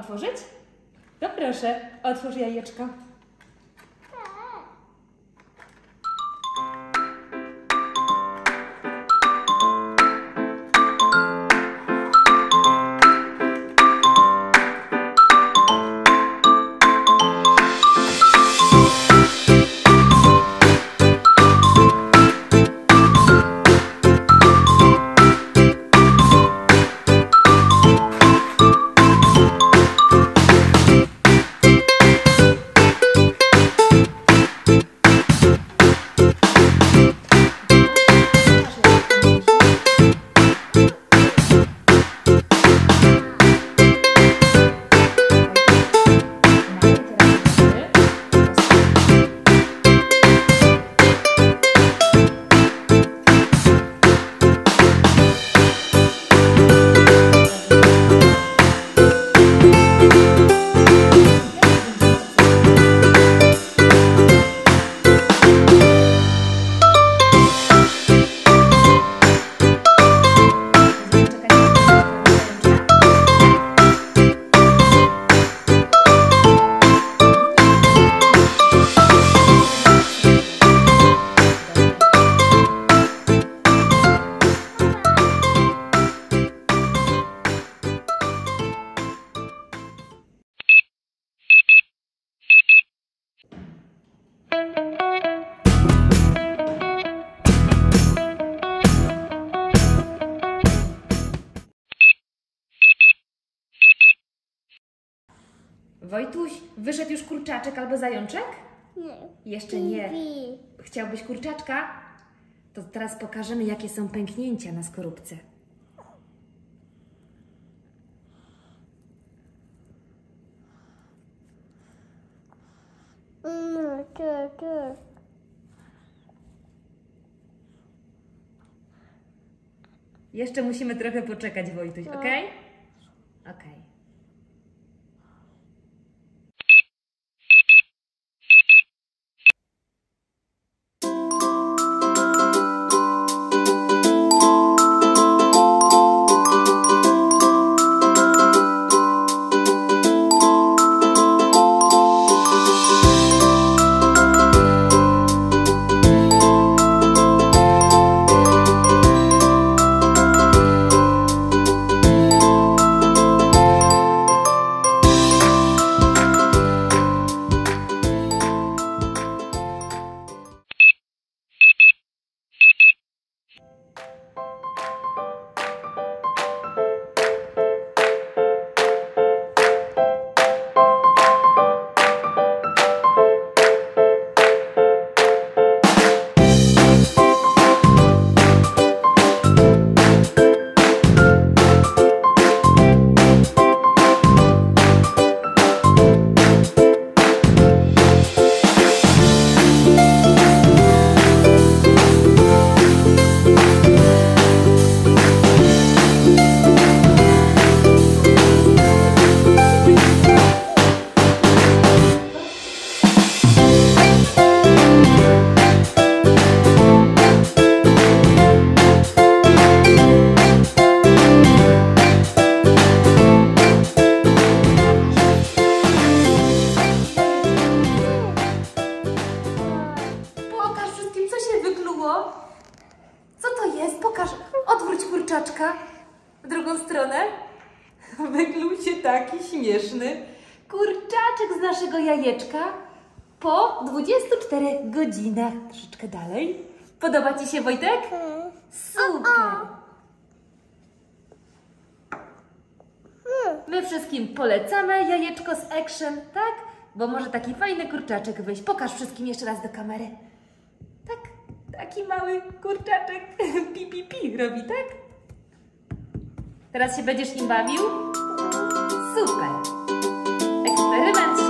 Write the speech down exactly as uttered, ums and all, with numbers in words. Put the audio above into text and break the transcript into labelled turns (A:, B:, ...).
A: otworzyć? To proszę, otwórz jajeczko. Wojtuś, wyszedł już kurczaczek albo zajączek?
B: Nie.
A: Jeszcze nie. Chciałbyś kurczaczka? To teraz pokażemy, jakie są pęknięcia na skorupce.
B: Mm, ty, ty.
A: Jeszcze musimy trochę poczekać, Wojtuś,
B: No.
A: ok? Ok. Co to jest? Pokaż. Odwróć kurczaczka w drugą stronę. Wykluł się taki śmieszny kurczaczek z naszego jajeczka po dwudziestu czterech godzinach. Troszeczkę dalej. Podoba Ci się, Wojtek? Super. My wszystkim polecamy jajeczko z Action, tak? Bo może taki fajny kurczaczek wyjść. Pokaż wszystkim jeszcze raz do kamery. Tak, taki mały kurczaczek pi pi pi robi, tak? Teraz się będziesz nim bawił? Super! Eksperyment